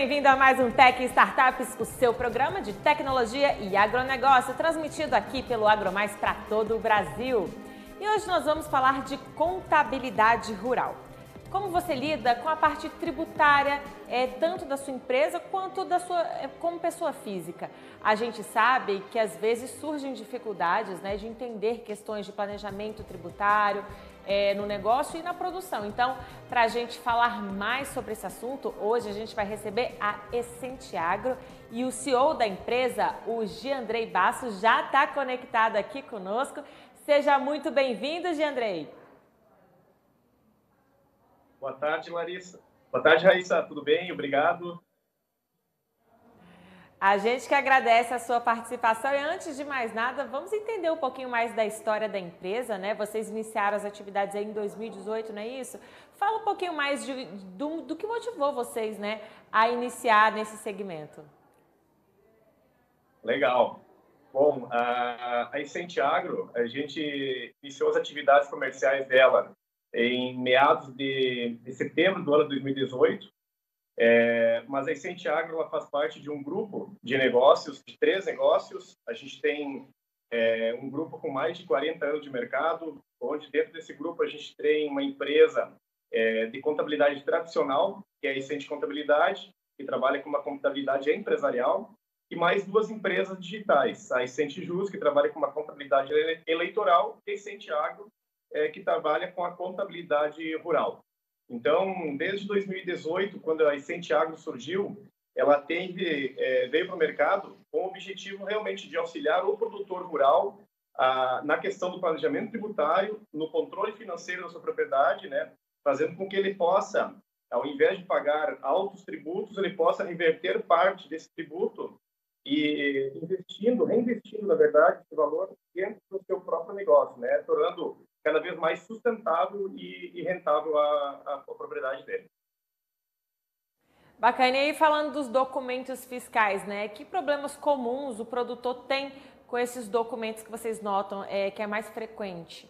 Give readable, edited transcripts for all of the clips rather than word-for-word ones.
bem-vindo a mais um Tech Startups, o seu programa de tecnologia e agronegócio, transmitido aqui pelo AgroMais para todo o Brasil. E hoje nós vamos falar de contabilidade rural. Como você lida com a parte tributária, tanto da sua empresa quanto como pessoa física. A gente sabe que às vezes surgem dificuldades, né, de entender questões de planejamento tributário, no negócio e na produção. Então, para a gente falar mais sobre esse assunto, hoje a gente vai receber a Essente Agro e o CEO da empresa, o Giandrei Bassos, já está conectado aqui conosco. Seja muito bem-vindo, Giandrei. Boa tarde, Larissa. Boa tarde, Raíssa. Tudo bem? Obrigado. A gente que agradece a sua participação e antes de mais nada, vamos entender um pouquinho mais da história da empresa, né? Vocês iniciaram as atividades aí em 2018, não é isso? Fala um pouquinho mais do que motivou vocês, né, a iniciar nesse segmento. Legal. Bom, a Essente Agro, a gente iniciou as atividades comerciais dela em meados de setembro do ano 2018. Mas a Essente Agro ela faz parte de um grupo de negócios, de 3 negócios. A gente tem um grupo com mais de 40 anos de mercado, onde dentro desse grupo a gente tem uma empresa de contabilidade tradicional, que é a Essente Contabilidade, que trabalha com uma contabilidade empresarial, e mais 2 empresas digitais, a Essente Jus, que trabalha com uma contabilidade eleitoral, e a Essente Agro, que trabalha com a contabilidade rural. Então, desde 2018, quando a Essente Agro surgiu, ela veio para o mercado com o objetivo realmente de auxiliar o produtor rural na questão do planejamento tributário, no controle financeiro da sua propriedade, né, fazendo com que ele possa, ao invés de pagar altos tributos, ele possa reverter parte desse tributo e reinvestindo, na verdade, esse valor dentro do seu próprio negócio, né, tornando cada vez mais sustentável e rentável a propriedade dele. Bacana. E aí, falando dos documentos fiscais, né? Que problemas comuns o produtor tem com esses documentos que vocês notam que é mais frequente?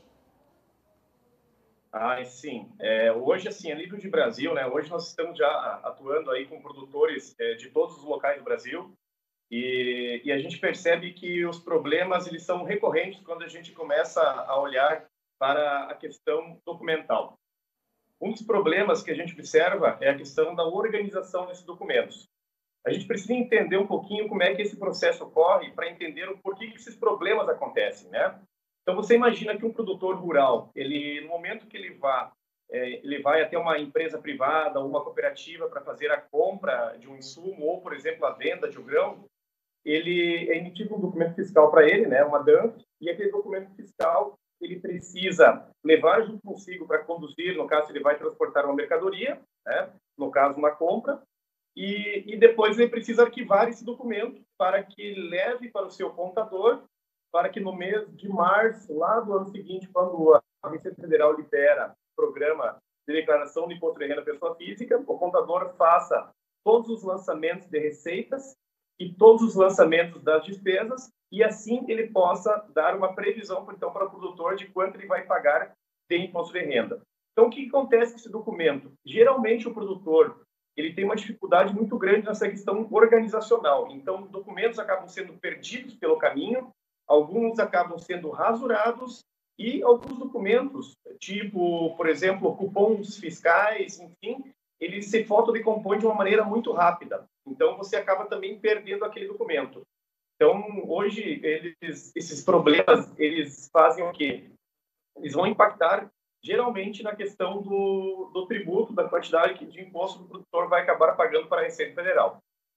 Sim. Hoje, assim, a nível de Brasil, né? Hoje nós estamos já atuando aí com produtores de todos os locais do Brasil e a gente percebe que os problemas eles são recorrentes quando a gente começa a olhar para a questão documental. Um dos problemas que a gente observa é a questão da organização desses documentos. A gente precisa entender um pouquinho como é que esse processo ocorre para entender o porquê que esses problemas acontecem, né? Então, você imagina que um produtor rural, no momento que ele vai até uma empresa privada ou uma cooperativa para fazer a compra de um insumo ou, por exemplo, a venda de um grão, ele é emitido um documento fiscal para ele, né, uma DANF, e aquele documento fiscal ele precisa levar junto consigo para conduzir, no caso, ele vai transportar uma mercadoria, né? No caso, uma compra, e depois ele precisa arquivar esse documento para que leve para o seu contador, para que no mês de março, lá do ano seguinte, quando a Receita Federal libera o programa de declaração de imposto de renda pessoa física, o contador faça todos os lançamentos de receitas e todos os lançamentos das despesas, e assim ele possa dar uma previsão, então, para o produtor de quanto ele vai pagar de imposto de renda. Então, o que acontece com esse documento? Geralmente, o produtor ele tem uma dificuldade muito grande nessa questão organizacional. Então, documentos acabam sendo perdidos pelo caminho, alguns acabam sendo rasurados e alguns documentos, tipo, por exemplo, cupons fiscais, enfim, eles se fotodecompõem de uma maneira muito rápida. Então, você acaba também perdendo aquele documento. Então, hoje, esses problemas, eles fazem o quê? Eles vão impactar, geralmente, na questão do tributo, da quantidade de imposto que o produtor vai acabar pagando para a Receita Federal.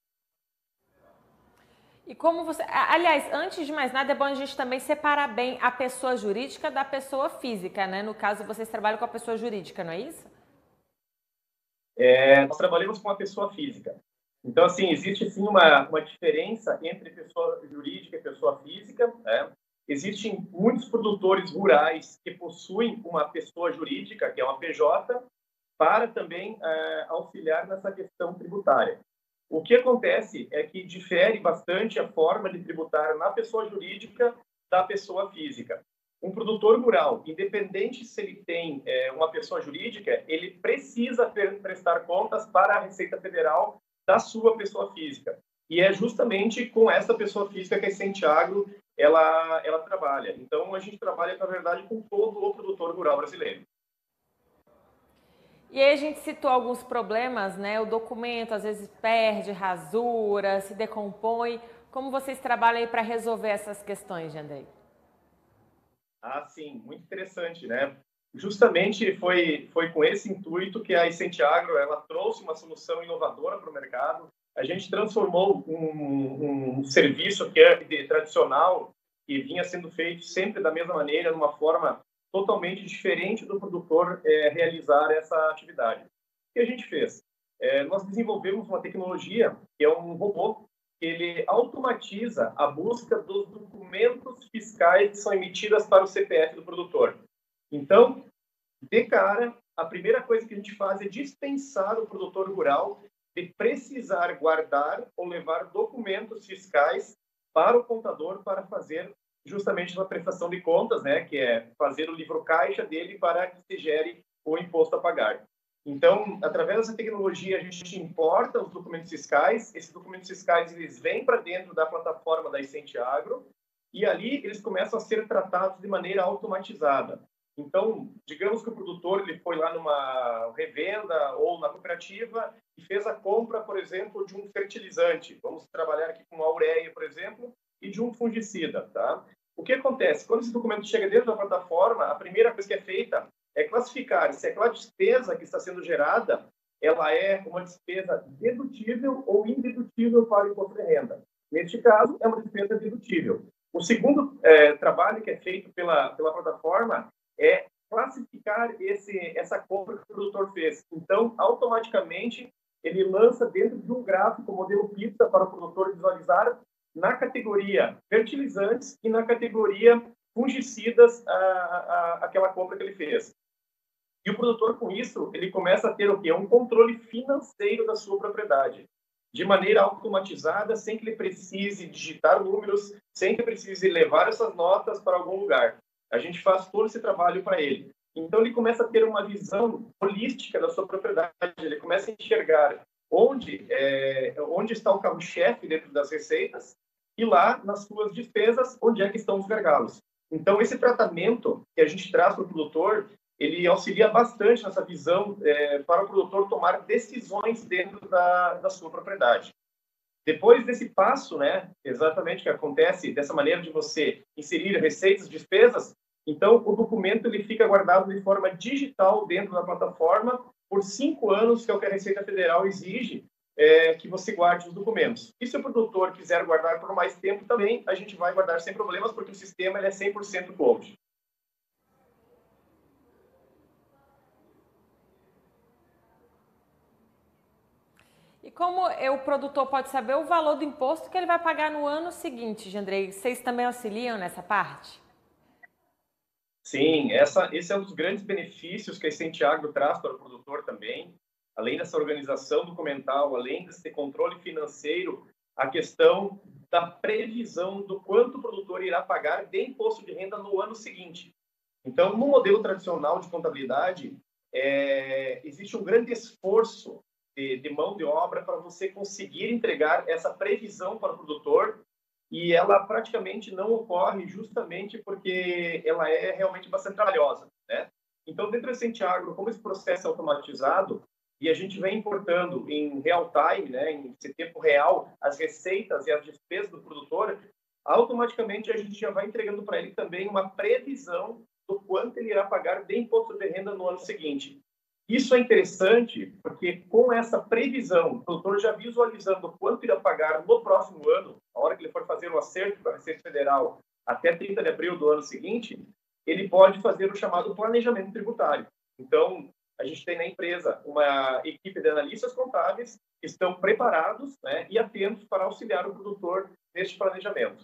E como você... Aliás, antes de mais nada, é bom a gente também separar bem a pessoa jurídica da pessoa física, né? No caso, vocês trabalham com a pessoa jurídica, não é isso? Nós trabalhamos com a pessoa física. Então, assim, existe sim uma diferença entre pessoa jurídica e pessoa física, né? Existem muitos produtores rurais que possuem uma pessoa jurídica, que é uma PJ, para também auxiliar nessa questão tributária. O que acontece é que difere bastante a forma de tributar na pessoa jurídica da pessoa física. Um produtor rural, independente se ele tem uma pessoa jurídica, ele precisa prestar contas para a Receita Federal da sua pessoa física. E é justamente com essa pessoa física que a Essente Agro ela trabalha. Então, a gente trabalha, na verdade, com todo o produtor rural brasileiro. E aí a gente citou alguns problemas, né? O documento às vezes perde, rasura, se decompõe. Como vocês trabalham aí para resolver essas questões, Jandrei? Ah, sim, muito interessante, né? Justamente foi com esse intuito que a Essente Agro ela trouxe uma solução inovadora para o mercado. A gente transformou um serviço que é tradicional e vinha sendo feito sempre da mesma maneira, numa forma totalmente diferente do produtor realizar essa atividade. O que a gente fez? Nós desenvolvemos uma tecnologia que é um robô que ele automatiza a busca dos documentos fiscais que são emitidos para o CPF do produtor. Então, de cara, a primeira coisa que a gente faz é dispensar o produtor rural de precisar guardar ou levar documentos fiscais para o contador para fazer justamente uma prestação de contas, né, que é fazer o livro caixa dele para que se gere o imposto a pagar. Então, através dessa tecnologia, a gente importa os documentos fiscais. Esses documentos fiscais eles vêm para dentro da plataforma da Essente Agro e ali eles começam a ser tratados de maneira automatizada. Então, digamos que o produtor ele foi lá numa revenda ou na cooperativa e fez a compra, por exemplo, de um fertilizante. Vamos trabalhar aqui com a ureia, por exemplo, e de um fungicida, tá? O que acontece? Quando esse documento chega dentro da plataforma, a primeira coisa que é feita é classificar se aquela despesa que está sendo gerada, ela é uma despesa dedutível ou indedutível para o imposto de renda. Neste caso, é uma despesa dedutível. O segundo trabalho que é feito pela plataforma é classificar essa compra que o produtor fez. Então, automaticamente, ele lança dentro de um gráfico, modelo pizza, para o produtor visualizar na categoria fertilizantes e na categoria fungicidas aquela compra que ele fez. E o produtor, com isso, ele começa a ter o quê? Um controle financeiro da sua propriedade, de maneira automatizada, sem que ele precise digitar números, sem que ele precise levar essas notas para algum lugar. A gente faz todo esse trabalho para ele. Então, ele começa a ter uma visão holística da sua propriedade, ele começa a enxergar onde está o carro-chefe dentro das receitas e lá, nas suas despesas, onde é que estão os gargalos. Então, esse tratamento que a gente traz para o produtor, ele auxilia bastante nessa visão para o produtor tomar decisões dentro da sua propriedade. Depois desse passo, né, exatamente que acontece dessa maneira de você inserir receitas, despesas, então o documento ele fica guardado de forma digital dentro da plataforma por 5 anos, que é o que a Receita Federal exige que você guarde os documentos. E se o produtor quiser guardar por mais tempo também, a gente vai guardar sem problemas, porque o sistema ele é 100% cloud. E como o produtor pode saber o valor do imposto que ele vai pagar no ano seguinte, Jandrei? Vocês também auxiliam nessa parte? Sim, esse é um dos grandes benefícios que a Essente Agro traz para o produtor também. Além dessa organização documental, além desse controle financeiro, a questão da previsão do quanto o produtor irá pagar de imposto de renda no ano seguinte. Então, no modelo tradicional de contabilidade, existe um grande esforço de mão de obra para você conseguir entregar essa previsão para o produtor e ela praticamente não ocorre justamente porque ela é realmente bastante trabalhosa, né? Então, dentro da Essente Agro, como esse processo é automatizado e a gente vem importando em real time, né, em tempo real, as receitas e as despesas do produtor, automaticamente a gente já vai entregando para ele também uma previsão do quanto ele irá pagar de imposto de renda no ano seguinte. Isso é interessante porque com essa previsão, o produtor já visualizando quanto irá pagar no próximo ano, a hora que ele for fazer o acerto com a Receita Federal até 30 de abril do ano seguinte, ele pode fazer o chamado planejamento tributário. Então, a gente tem na empresa uma equipe de analistas contábeis que estão preparados, né, e atentos para auxiliar o produtor neste planejamento.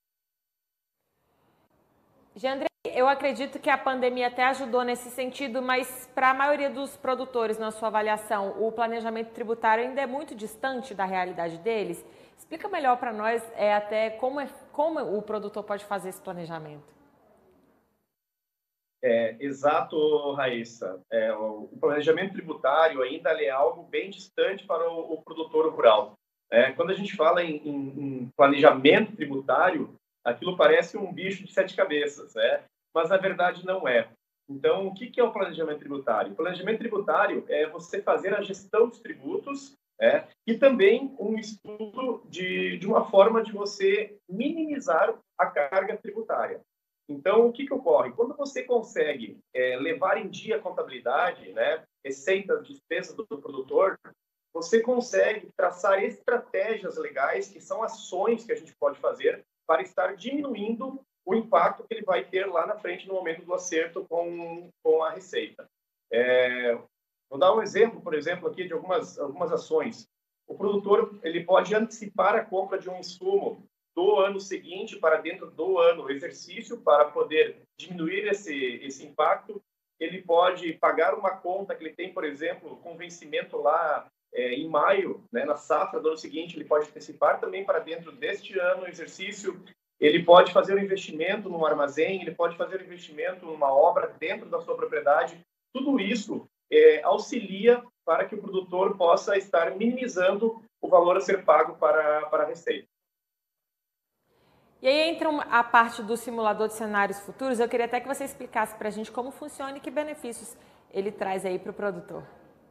Jandrei, eu acredito que a pandemia até ajudou nesse sentido, mas para a maioria dos produtores, na sua avaliação, o planejamento tributário ainda é muito distante da realidade deles. Explica melhor para nós até como o produtor pode fazer esse planejamento. Exato, Raíssa. O planejamento tributário ainda é algo bem distante para o produtor rural. Quando a gente fala em planejamento tributário, aquilo parece um bicho de 7 cabeças, né? Mas na verdade não é. Então, o que é o planejamento tributário? O planejamento tributário é você fazer a gestão dos tributos, e também um estudo de uma forma de você minimizar a carga tributária. Então, o que ocorre? Quando você consegue levar em dia a contabilidade, né, receitas, despesas do produtor, você consegue traçar estratégias legais, que são ações que a gente pode fazer para estar diminuindo o impacto que ele vai ter lá na frente no momento do acerto com a receita. Vou dar um exemplo, por exemplo, aqui de algumas ações. O produtor ele pode antecipar a compra de um insumo do ano seguinte para dentro do ano exercício para poder diminuir esse impacto. Ele pode pagar uma conta que ele tem, por exemplo, com vencimento lá em maio, né, na safra do ano seguinte, ele pode antecipar também para dentro deste ano exercício. Ele pode fazer um investimento num armazém, ele pode fazer um investimento numa obra dentro da sua propriedade. Tudo isso auxilia para que o produtor possa estar minimizando o valor a ser pago para a receita. E aí entra a parte do simulador de cenários futuros. Eu queria até que você explicasse para a gente como funciona e que benefícios ele traz aí para o produtor.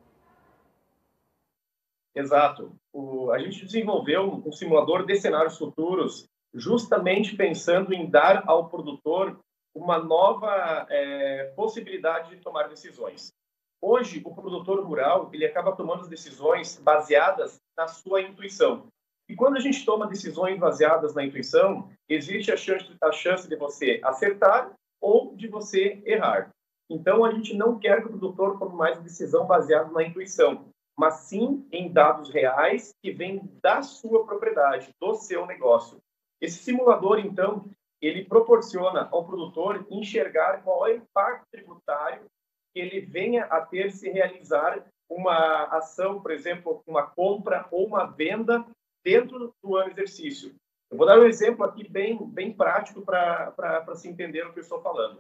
Exato. A gente desenvolveu um simulador de cenários futuros justamente pensando em dar ao produtor uma nova possibilidade de tomar decisões. Hoje, o produtor rural ele acaba tomando as decisões baseadas na sua intuição. E quando a gente toma decisões baseadas na intuição, existe a chance de você acertar ou de você errar. Então, a gente não quer que o produtor tome mais decisão baseada na intuição, mas sim em dados reais que vêm da sua propriedade, do seu negócio. Esse simulador, então, ele proporciona ao produtor enxergar qual é o impacto tributário que ele venha a ter se realizar uma ação, por exemplo, uma compra ou uma venda dentro do ano exercício. Eu vou dar um exemplo aqui bem prático para se entender o que eu estou falando.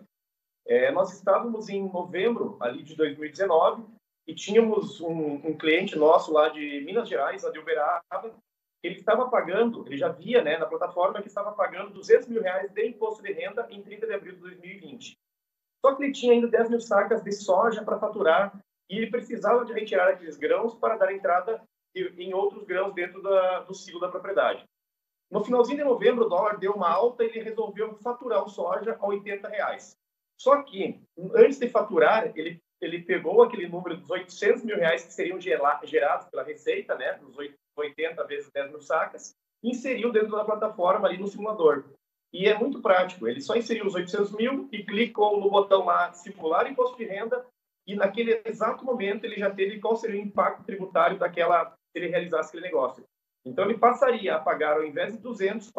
Nós estávamos em novembro ali de 2019 e tínhamos um cliente nosso lá de Minas Gerais, lá de Uberaba. Ele estava pagando, ele já via, né, na plataforma que estava pagando R$200 mil de imposto de renda em 30 de abril de 2020. Só que ele tinha ainda 10 mil sacas de soja para faturar e ele precisava de retirar aqueles grãos para dar entrada em outros grãos dentro do ciclo da propriedade. No finalzinho de novembro, o dólar deu uma alta e ele resolveu faturar o soja a R$80. Só que, antes de faturar, ele pegou aquele número dos R$800 mil que seriam gerados pela receita, né, dos 80 vezes 10 mil sacas, e inseriu dentro da plataforma ali no simulador. E é muito prático, ele só inseriu os 800 mil e clicou no botão lá, simular imposto de renda, e naquele exato momento ele já teve qual seria o impacto tributário se ele realizasse aquele negócio. Então ele passaria a pagar, ao invés de 200,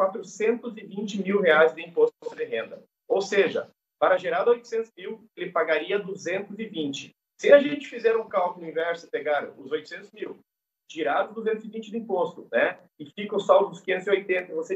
R$420 mil de imposto de renda. Ou seja, para gerar 800 mil, ele pagaria 220. Se a gente fizer um cálculo inverso e pegar os 800 mil, tirar os 220 de imposto, né? E fica o saldo dos 580, você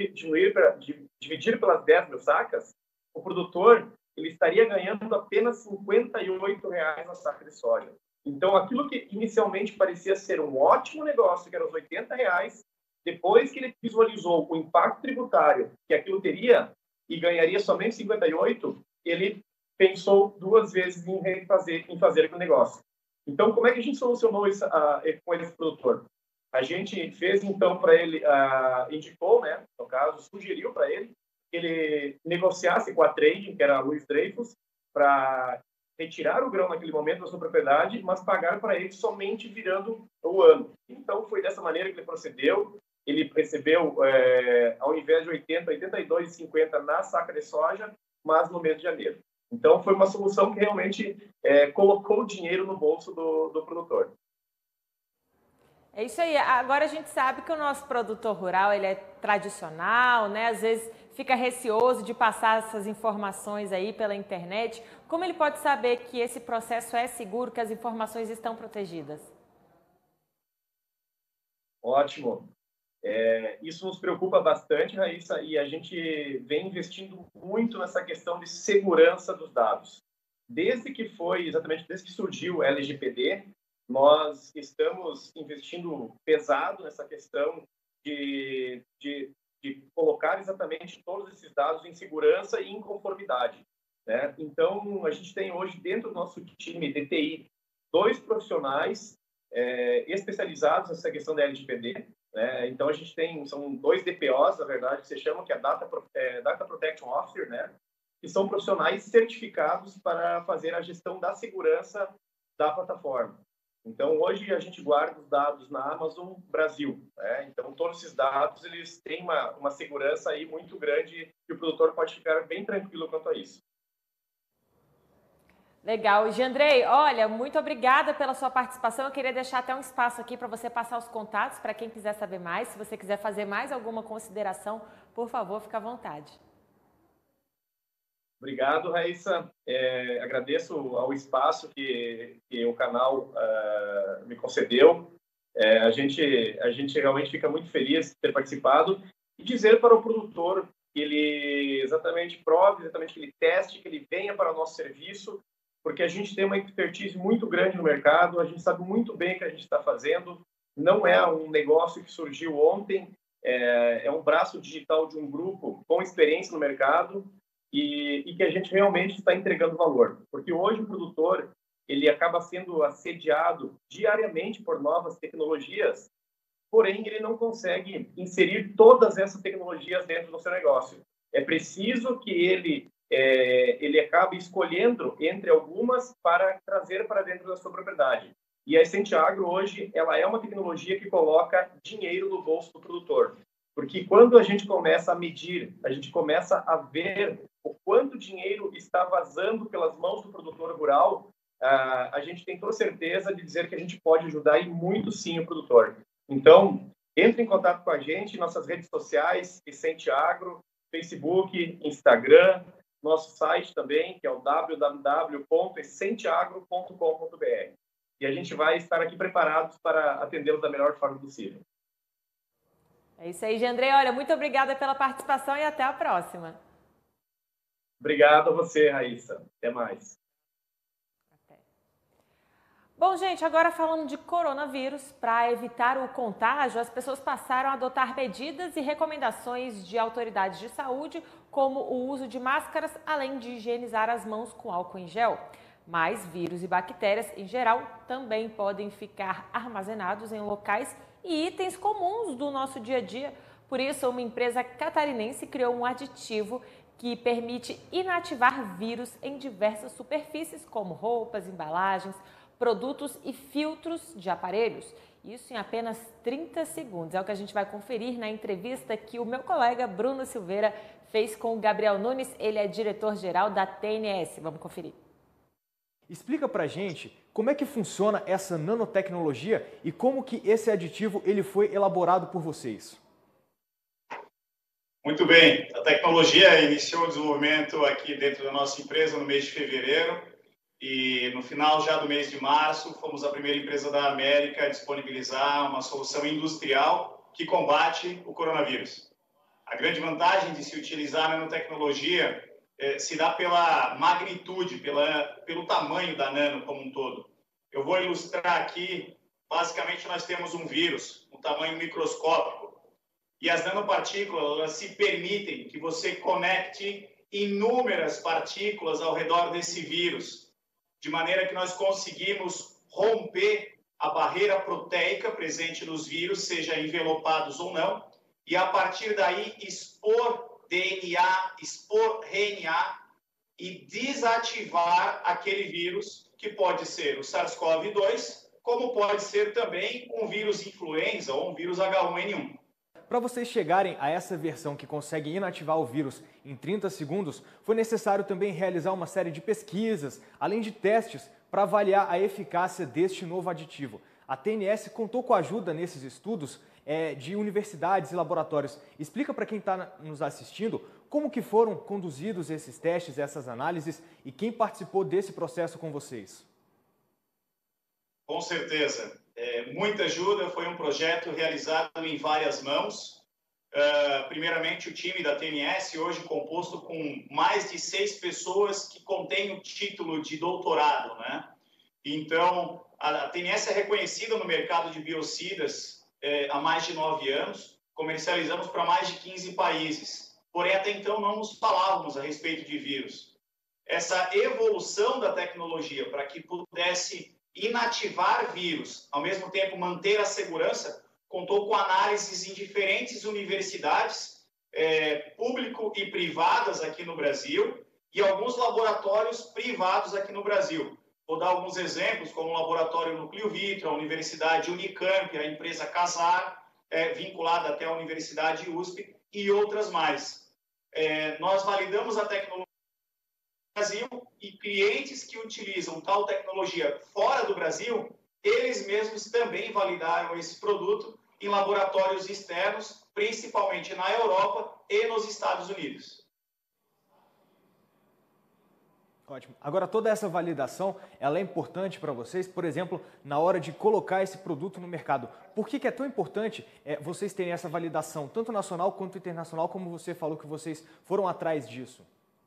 dividir pelas 10 mil sacas, o produtor ele estaria ganhando apenas R$58 na saca de soja. Então, aquilo que inicialmente parecia ser um ótimo negócio, que era os R$80, depois que ele visualizou o impacto tributário que aquilo teria e ganharia somente 58, ele pensou duas vezes em fazer aquele negócio. Então, como é que a gente solucionou isso com esse produtor? A gente fez, então, para ele, indicou, né, no caso, sugeriu para ele que ele negociasse com a trading, que era a Luiz Dreyfus, para retirar o grão naquele momento da sua propriedade, mas pagar para ele somente virando o ano. Então, foi dessa maneira que ele procedeu. Ele recebeu, ao invés de 80, 82,50 na saca de soja, mas no mês de janeiro. Então, foi uma solução que realmente colocou o dinheiro no bolso do produtor. É isso aí. Agora a gente sabe que o nosso produtor rural ele é tradicional, né? Às vezes fica receoso de passar essas informações aí pela internet. Como ele pode saber que esse processo é seguro, que as informações estão protegidas? Ótimo. Isso nos preocupa bastante, Raíssa, e a gente vem investindo muito nessa questão de segurança dos dados. Desde que surgiu o LGPD, nós estamos investindo pesado nessa questão de colocar exatamente todos esses dados em segurança e em conformidade, né? Então, a gente tem hoje dentro do nosso time de TI 2 profissionais especializados nessa questão da LGPD, né? Então, a gente são 2 DPOs, na verdade, que se chamam, que é Data Protection Officer, né? Que são profissionais certificados para fazer a gestão da segurança da plataforma. Então, hoje a gente guarda os dados na Amazon Brasil, né? Então, todos esses dados, eles têm uma segurança aí muito grande e o produtor pode ficar bem tranquilo quanto a isso. Legal. Giandrei, olha, muito obrigada pela sua participação. Eu queria deixar até um espaço aqui para você passar os contatos para quem quiser saber mais. Se você quiser fazer mais alguma consideração, por favor, fique à vontade. Obrigado, Raíssa. Agradeço ao espaço que o canal me concedeu. A gente realmente fica muito feliz de ter participado e dizer para o produtor que ele exatamente prove, exatamente que ele teste, que ele venha para o nosso serviço, porque a gente tem uma expertise muito grande no mercado, a gente sabe muito bem o que a gente está fazendo, não é um negócio que surgiu ontem, é um braço digital de um grupo com experiência no mercado, e que a gente realmente está entregando valor. Porque hoje o produtor, ele acaba sendo assediado diariamente por novas tecnologias, porém ele não consegue inserir todas essas tecnologias dentro do seu negócio. É preciso que ele acabe escolhendo entre algumas para trazer para dentro da sua propriedade. E a Essente Agro hoje, ela é uma tecnologia que coloca dinheiro no bolso do produtor. Porque quando a gente começa a medir, a gente começa a ver o quanto dinheiro está vazando pelas mãos do produtor rural, a gente tem toda certeza de dizer que a gente pode ajudar e muito sim o produtor. Então, entre em contato com a gente, nossas redes sociais, Essente Agro, Facebook, Instagram, nosso site também, que é o www.essenteagro.com.br. E a gente vai estar aqui preparados para atendê-los da melhor forma possível. É isso aí, Giandrei. Olha, muito obrigada pela participação e até a próxima. Obrigado a você, Raíssa. Até mais. Até. Bom, gente, agora falando de coronavírus, para evitar o contágio, as pessoas passaram a adotar medidas e recomendações de autoridades de saúde, como o uso de máscaras, além de higienizar as mãos com álcool em gel. Mas vírus e bactérias, em geral, também podem ficar armazenados em locais e itens comuns do nosso dia a dia. Por isso, uma empresa catarinense criou um aditivo que permite inativar vírus em diversas superfícies, como roupas, embalagens, produtos e filtros de aparelhos. Isso em apenas 30 segundos. É o que a gente vai conferir na entrevista que o meu colega Bruno Silveira fez com o Gabriel Nunes. Ele é diretor-geral da TNS. Vamos conferir. Explica pra gente como é que funciona essa nanotecnologia e como que esse aditivo ele foi elaborado por vocês. Muito bem, a tecnologia iniciou o desenvolvimento aqui dentro da nossa empresa no mês de fevereiro e no final já do mês de março fomos a primeira empresa da América a disponibilizar uma solução industrial que combate o coronavírus. A grande vantagem de se utilizar a nanotecnologia se dá pela magnitude, pelo tamanho da nano como um todo. Eu vou ilustrar aqui, basicamente nós temos um vírus, um tamanho microscópico, e as nanopartículas elas se permitem que você conecte inúmeras partículas ao redor desse vírus, de maneira que nós conseguimos romper a barreira proteica presente nos vírus, seja envelopados ou não, e a partir daí expor DNA, expor RNA e desativar aquele vírus, que pode ser o SARS-CoV-2, como pode ser também um vírus influenza ou um vírus H1N1. Para vocês chegarem a essa versão que consegue inativar o vírus em 30 segundos, foi necessário também realizar uma série de pesquisas, além de testes, para avaliar a eficácia deste novo aditivo. A TNS contou com a ajuda nesses estudos de universidades e laboratórios. Explica para quem está nos assistindo como que foram conduzidos esses testes, essas análises e quem participou desse processo com vocês. Com certeza. Muita ajuda, foi um projeto realizado em várias mãos. Primeiramente, o time da TNS, hoje composto com mais de 6 pessoas que contêm o título de doutorado, né? Então, a TNS é reconhecida no mercado de biocidas há mais de 9 anos, comercializamos para mais de 15 países, porém até então não nos falávamos a respeito de vírus. Essa evolução da tecnologia para que pudesse inativar vírus, ao mesmo tempo manter a segurança, contou com análises em diferentes universidades, público e privadas aqui no Brasil, e alguns laboratórios privados aqui no Brasil. Vou dar alguns exemplos, como o Laboratório Núcleo Vitro, a Universidade Unicamp, a empresa Casar, vinculada até a Universidade USP, e outras mais. Nós validamos a tecnologia no Brasil e clientes que utilizam tal tecnologia fora do Brasil, eles mesmos também validaram esse produto em laboratórios externos, principalmente na Europa e nos Estados Unidos. Ótimo. Agora, toda essa validação, ela é importante para vocês, por exemplo, na hora de colocar esse produto no mercado. Por que é tão importante vocês terem essa validação, tanto nacional quanto internacional, como você falou que vocês foram atrás disso?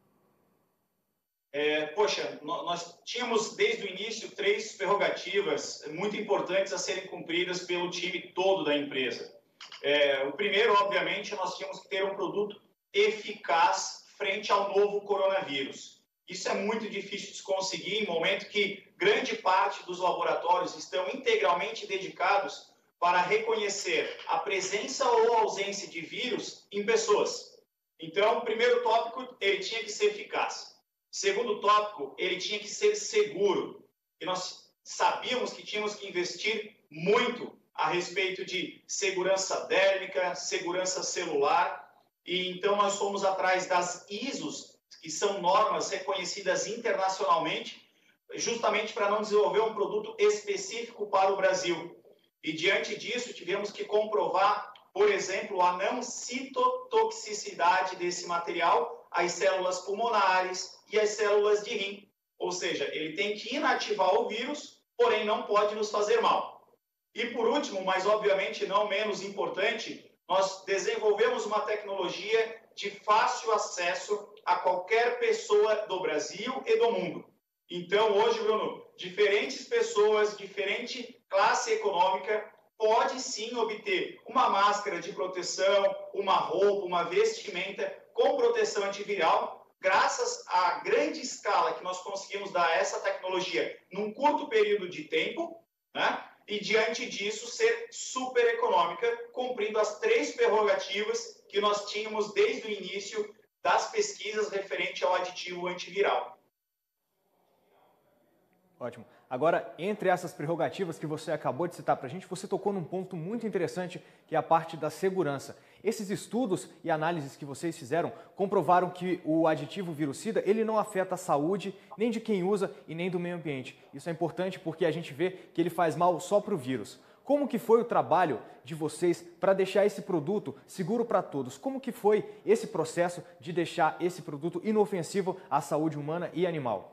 Poxa, nós tínhamos desde o início 3 prerrogativas muito importantes a serem cumpridas pelo time todo da empresa. O primeiro, obviamente, nós tínhamos que ter um produto eficaz frente ao novo coronavírus. Isso é muito difícil de se conseguir em momento que grande parte dos laboratórios estão integralmente dedicados para reconhecer a presença ou ausência de vírus em pessoas. Então, o primeiro tópico, ele tinha que ser eficaz. Segundo tópico, ele tinha que ser seguro. E nós sabíamos que tínhamos que investir muito a respeito de segurança dérmica, segurança celular. E então nós fomos atrás das ISOs, que são normas reconhecidas internacionalmente, justamente para não desenvolver um produto específico para o Brasil. E diante disso, tivemos que comprovar, por exemplo, a não citotoxicidade desse material às células pulmonares e às células de rim. Ou seja, ele tem que inativar o vírus, porém não pode nos fazer mal. E por último, mas obviamente não menos importante, nós desenvolvemos uma tecnologia de fácil acesso a qualquer pessoa do Brasil e do mundo. Então, hoje, Bruno, diferentes pessoas, diferente classe econômica, pode sim obter uma máscara de proteção, uma roupa, uma vestimenta com proteção antiviral, graças à grande escala que nós conseguimos dar a essa tecnologia num curto período de tempo, né? E diante disso ser super econômica, cumprindo as 3 prerrogativas que nós tínhamos desde o início das pesquisas referente ao aditivo antiviral. Ótimo. Agora, entre essas prerrogativas que você acabou de citar para a gente, você tocou num ponto muito interessante, que é a parte da segurança. Esses estudos e análises que vocês fizeram comprovaram que o aditivo virucida, ele não afeta a saúde nem de quem usa e nem do meio ambiente. Isso é importante porque a gente vê que ele faz mal só para o vírus. Como que foi o trabalho de vocês para deixar esse produto seguro para todos? Como que foi esse processo de deixar esse produto inofensivo à saúde humana e animal?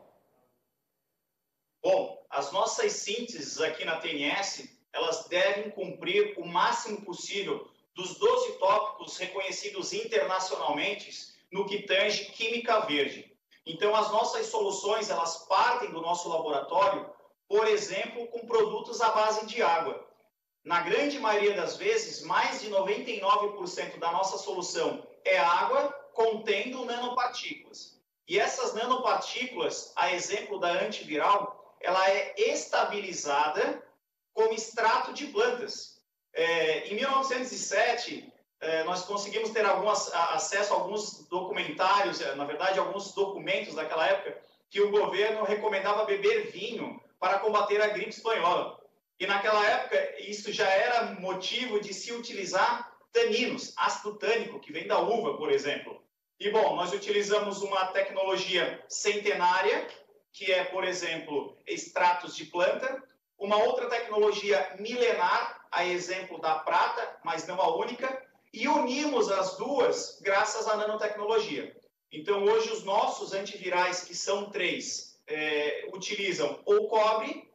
Bom, as nossas sínteses aqui na TNS, elas devem cumprir o máximo possível dos 12 tópicos reconhecidos internacionalmente no que tange química verde. Então, as nossas soluções, elas partem do nosso laboratório, por exemplo, com produtos à base de água. Na grande maioria das vezes, mais de 99% da nossa solução é água contendo nanopartículas. E essas nanopartículas, a exemplo da antiviral, ela é estabilizada como extrato de plantas. Em 1907, nós conseguimos ter acesso a alguns documentários, na verdade, alguns documentos daquela época, que o governo recomendava beber vinho para combater a gripe espanhola. E naquela época, isso já era motivo de se utilizar taninos, ácido tânico, que vem da uva, por exemplo. E, bom, nós utilizamos uma tecnologia centenária, que é, por exemplo, extratos de planta, uma outra tecnologia milenar, a exemplo da prata, mas não a única, e unimos as duas graças à nanotecnologia. Então, hoje, os nossos antivirais, que são 3, utilizam ou cobre,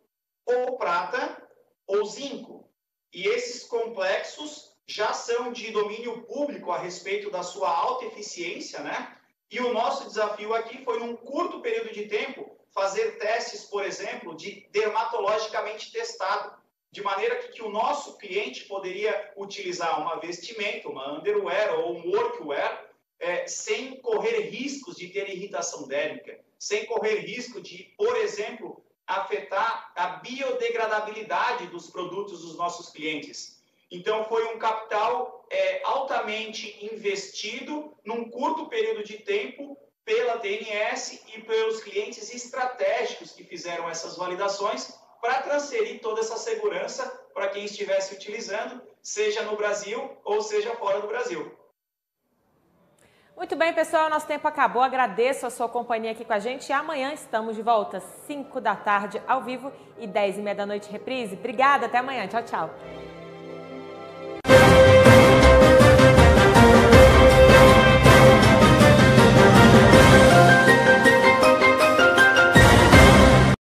ou prata ou zinco. E esses complexos já são de domínio público a respeito da sua alta eficiência, né? E o nosso desafio aqui foi, num curto período de tempo, fazer testes, por exemplo, de dermatologicamente testado, de maneira que o nosso cliente poderia utilizar uma vestimenta, uma underwear ou um workwear, sem correr riscos de ter irritação dérmica, sem correr risco de, por exemplo, afetar a biodegradabilidade dos produtos dos nossos clientes. Então, foi um capital altamente investido num curto período de tempo pela DNS e pelos clientes estratégicos que fizeram essas validações para transferir toda essa segurança para quem estivesse utilizando, seja no Brasil ou seja fora do Brasil. Muito bem, pessoal, nosso tempo acabou. Agradeço a sua companhia aqui com a gente e amanhã estamos de volta, 5 da tarde, ao vivo e 10h30 da noite, reprise. Obrigada, até amanhã. Tchau, tchau.